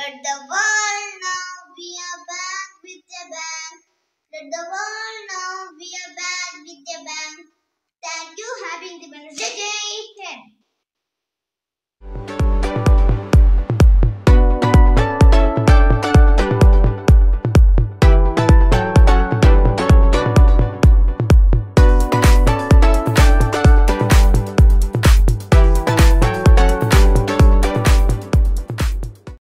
Let the world know we are back with a bang. Let the world know we are back with a bang. Thank you. Happy Independence Day.